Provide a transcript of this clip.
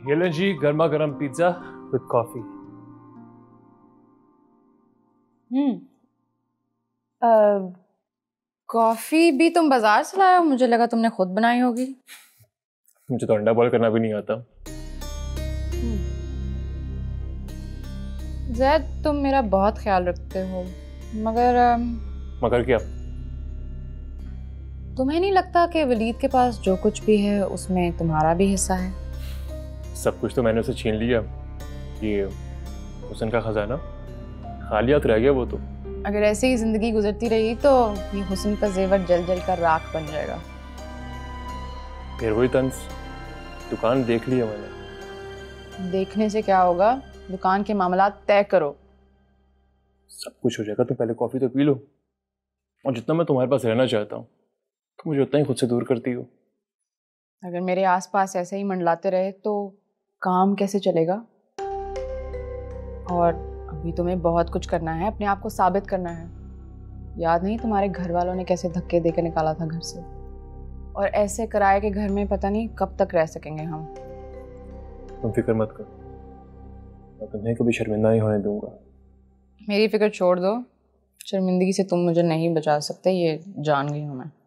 ये लें जी गर्मा गर्म पिज्जा विद कॉफी। कॉफी भी तुम बाजार से लाए हो? मुझे लगा तुमने खुद बनाई होगी। मुझे तो अंडा बॉईल करना भी नहीं आता। जैद, तुम मेरा बहुत ख्याल रखते हो, मगर क्या? तुम्हें नहीं लगता कि वलीद के पास जो कुछ भी है उसमें तुम्हारा भी हिस्सा है? सब कुछ तो मैंने उसे छीन लिया। ये हुस्न का खजाना खालियात रह गया वो तो। अगर ऐसे ही जिंदगी गुजरती रही तो ये हुस्न का जेवर जल जल कर राख बन जाएगा। फिर वही तंज, दुकान देख लिया मैंने। देखने से क्या होगा, दुकान के मामला तय करो। सब कुछ हो जाएगा, तो पहले कॉफी तो पी लो। और जितना मैं तुम्हारे पास रहना चाहता हूँ तो मुझे उतना ही खुद से दूर करती हो। अगर मेरे आसपास ऐसे ही मंडलाते रहे तो काम कैसे चलेगा? और अभी तुम्हें बहुत कुछ करना है, अपने आप को साबित करना है। याद नहीं तुम्हारे घर वालों ने कैसे धक्के देकर निकाला था घर से? और ऐसे किराए के घर में पता नहीं कब तक रह सकेंगे हम। तुम फिक्र मत करो, मैं तुम्हें कभी शर्मिंदा नहीं होने दूंगा। मेरी फिक्र छोड़ दो, शर्मिंदगी से तुम मुझे नहीं बचा सकते, ये जान गई हूँ मैं।